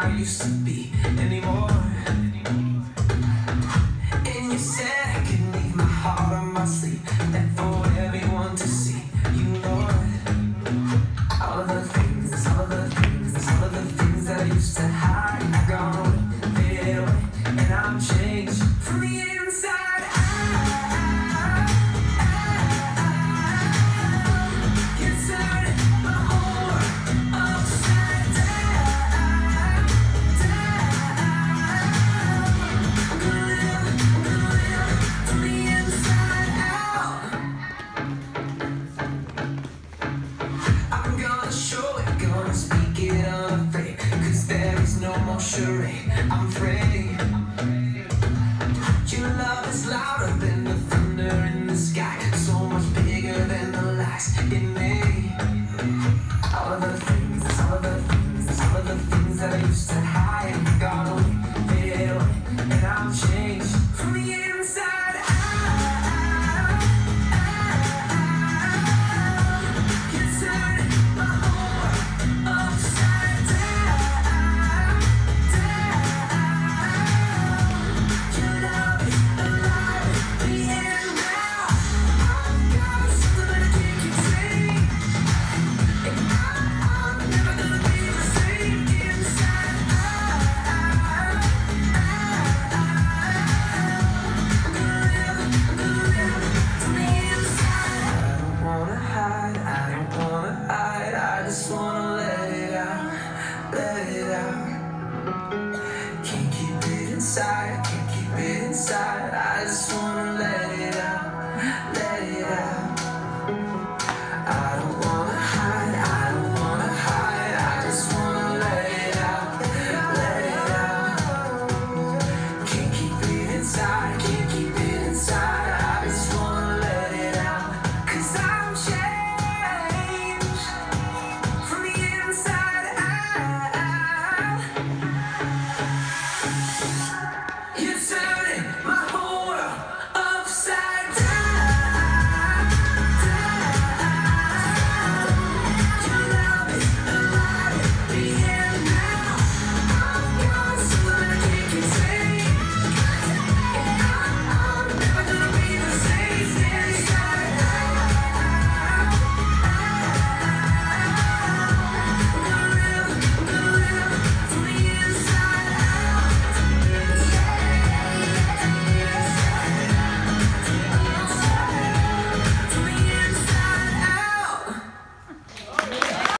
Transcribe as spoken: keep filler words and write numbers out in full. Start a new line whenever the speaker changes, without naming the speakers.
I used to be anymore. And you said I could leave my heart on my sleeve, left for everyone to see. You know it. All of the things, all of the things, all of the things that I used to hide are gone, faded away, and I'm changed from the inside out. You turned my whole world upside down, down. I'm gonna live, I'm gonna live from the inside out. I'm gonna show it, gonna speak it unafraid, 'cause there is no more charade. I'm afraid. Your love is louder than the thunder in the sky, so much bigger than the lies in me. All of the things, all of the things, all of the things that I used to hide gone away, faded away, and I'm changed from the inside out. You turned my whole world upside down, down. Your love is alive at the end now. I've got something that I can't contain, and I'm never gonna be the same inside out. I'm gonna live, I'm gonna live from the inside. I don't wanna hide, I don't wanna hide, I just wanna let it out, let it out. Can't keep it inside, can't keep it inside, I just wanna let it out, let it out. I don't wanna hide, I don't wanna hide, I just wanna let it out, let it out. Can't keep it inside, can't keep it inside, I just wanna let it out, 'cause I'm changed from the inside out. You turn